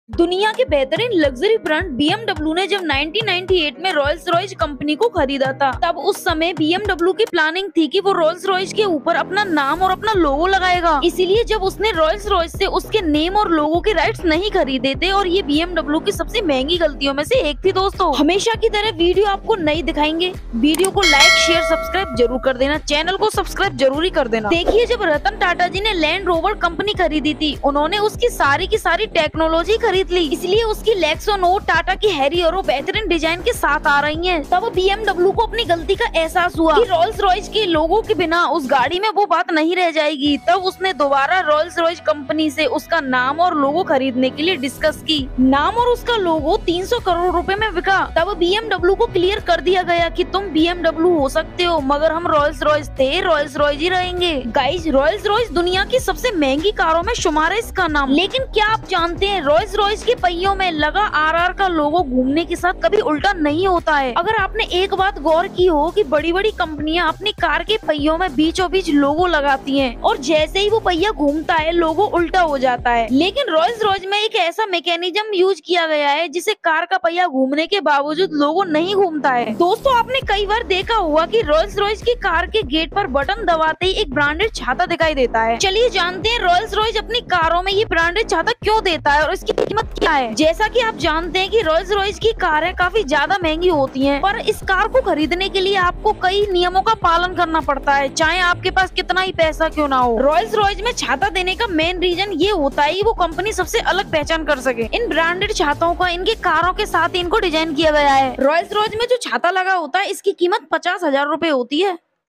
दुनिया के बेहतरीन लग्जरी ब्रांड BMW ने जब 1998 में रॉयल्स रॉयस कंपनी को खरीदा था, तब उस समय BMW की प्लानिंग थी कि वो रॉयल्स रॉयस के ऊपर अपना नाम और अपना लोगो लगाएगा। इसीलिए जब उसने रॉयल्स रॉयस से उसके नेम और लोगो के राइट्स नहीं खरीदे थे, और ये BMW की सबसे महंगी गलतियों में से एक थी। दोस्तों, हमेशा की तरह वीडियो आपको नहीं दिखाएंगे। वीडियो को लाइक शेयर सब्सक्राइब जरूर कर देना, चैनल को सब्सक्राइब जरूरी कर देना। देखिए, जब रतन टाटा जी ने लैंड रोवर कंपनी खरीदी थी, उन्होंने उसकी सारी टेक्नोलॉजी खरीद ली, इसलिए उसकी लेक्सो नोट टाटा की हैरी और बेहतरीन डिजाइन के साथ आ रही हैं। तब BMW को अपनी गलती का एहसास हुआ कि रॉयल्स रॉयस के लोगों के बिना उस गाड़ी में वो बात नहीं रह जाएगी। तब उसने दोबारा रॉयल्स रॉयस कंपनी से उसका नाम और लोगो खरीदने के लिए डिस्कस की। नाम और उसका लोगो 300 करोड़ रुपए में बिका। तब BMW को क्लियर कर दिया गया कि तुम BMW हो सकते हो, मगर हम रॉयल्स रॉयस थे, रॉयल्स रॉयस ही रहेंगे। गाइस, रॉयल्स रॉयस दुनिया की सबसे महंगी कारों में शुमार है इसका नाम। लेकिन क्या आप जानते हैं, रॉयल्स रॉयस के पहियों में लगा RR का लोगो घूमने के साथ कभी उल्टा नहीं होता है। अगर आपने एक बात गौर की हो कि बड़ी बड़ी कंपनियां अपनी कार के पहियों में बीचों बीच लोगो लगाती हैं, और जैसे ही वो पहिया घूमता है लोगो उल्टा हो जाता है। लेकिन रॉयल्स रॉयस में एक ऐसा मैकेनिज्म यूज किया गया है जिसे कार का पहिया घूमने के बावजूद लोगो नहीं घूमता है। दोस्तों, आपने कई बार देखा होगा कि रॉयल्स रॉयस की कार के गेट पर बटन दबाते ही एक ब्रांडेड छाता दिखाई देता है। चलिए जानते हैं रॉयल्स रॉयस अपनी कारों में ये ब्रांडेड छाता क्यों देता है और इसकी कीमत क्या है। जैसा कि आप जानते हैं कि रॉयल्स रॉयस की कारें काफी ज्यादा महंगी होती हैं, पर इस कार को खरीदने के लिए आपको कई नियमों का पालन करना पड़ता है, चाहे आपके पास कितना ही पैसा क्यों ना हो। रॉयल्स रॉयस में छाता देने का मेन रीजन ये होता है कि वो कंपनी सबसे अलग पहचान कर सके। इन ब्रांडेड छाताओं का इनके कारों के साथ इनको डिजाइन किया गया है। रॉयल्स रॉयस में जो छाता लगा होता है, इसकी कीमत 50,000 रुपए होती है।